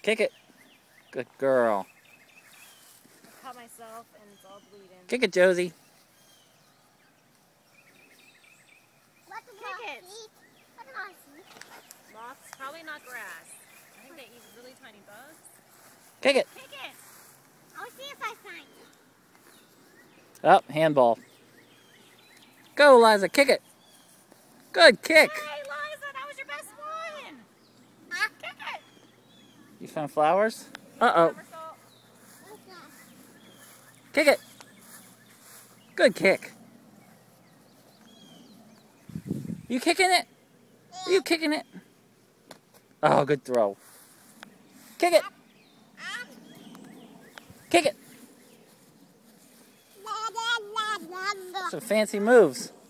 Kick it. Good girl. I cut myself and it's all bleeding. Kick it, Josie. Kick it. Moths, probably not grass. I think they eat really tiny bugs. Kick it. Kick it. I'll see if I find it. Up, handball. Go, Eliza. Kick it. Good kick. Hey, Eliza, that was your best one. Kick it. You found flowers? Uh-oh. Kick it. Good kick. You kicking it? Are you kicking it? Oh, good throw. Kick it. Kick it. Some fancy moves.